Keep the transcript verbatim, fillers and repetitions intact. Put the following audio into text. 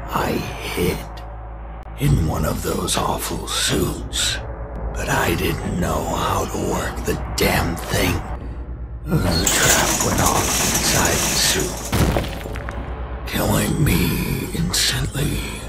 I hid in one of those awful suits, but I didn't know how to work the damn thing. The trap went off inside the suit, killing me instantly.